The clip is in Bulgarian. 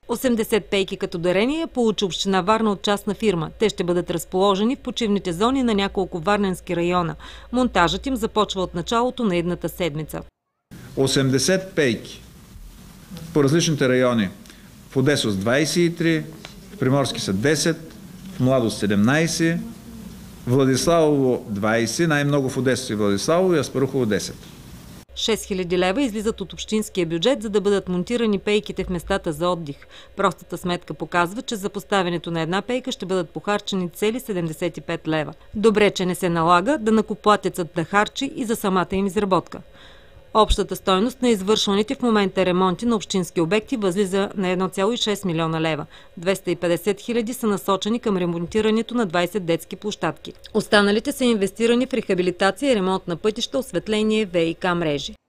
80 пейки като дарение получи община Варна от частна фирма. Те ще бъдат разположени в почивните зони на няколко варненски района. Монтажът им започва от началото на едната седмица. 80 пейки по различните райони. В Одесос 23, в Приморски са 10, в Младост 17, Владиславово 20, най-много в Одеса и Владиславово и Аспарухово 10. 6000 лева излизат от общинския бюджет, за да бъдат монтирани пейките в местата за отдих. Простата сметка показва, че за поставянето на една пейка ще бъдат похарчени цели 75 лева. Добре, че не се налага данъкоплатецът да харчи и за самата им изработка. Общата стойност на извършваните в момента ремонти на общински обекти възлиза на 1,6 милиона лева. 250 хиляди са насочени към ремонтирането на 20 детски площадки. Останалите са инвестирани в рехабилитация и ремонт на пътища, осветление, ВиК мрежи.